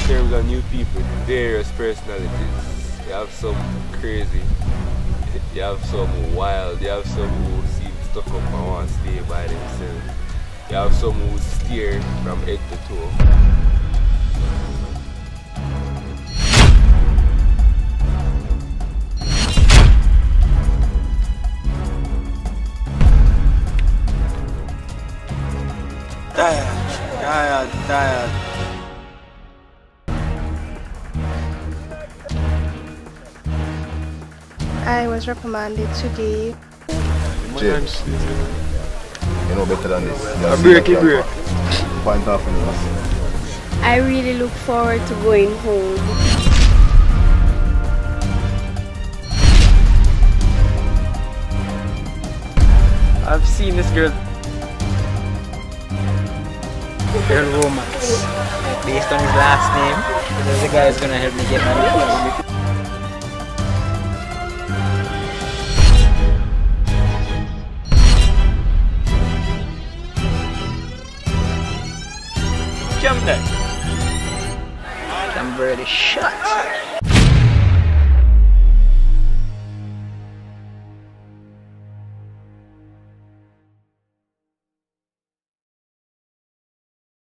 terms of new people, various personalities. You have some crazy, you have some wild, you have some who seem stuck up and want to stay by themselves. You have some who steer from head to toe. Tired. I was reprimanded today. James, you know better than this. A break. Point off in us. I really look forward to going home. I've seen this girl romance based on his last name. There's a guy who's gonna help me get my name. Jump there. I'm ready shot.